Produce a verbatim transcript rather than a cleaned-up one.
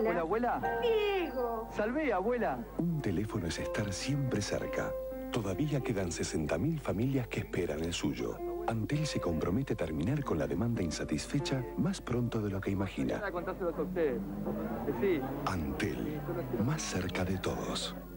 Hola. Hola, abuela. Diego. Salvé, abuela. Un teléfono es estar siempre cerca. Todavía quedan sesenta mil familias que esperan el suyo. Antel se compromete a terminar con la demanda insatisfecha más pronto de lo que imagina. Contárselos a ustedes. Sí. Antel, más cerca de todos.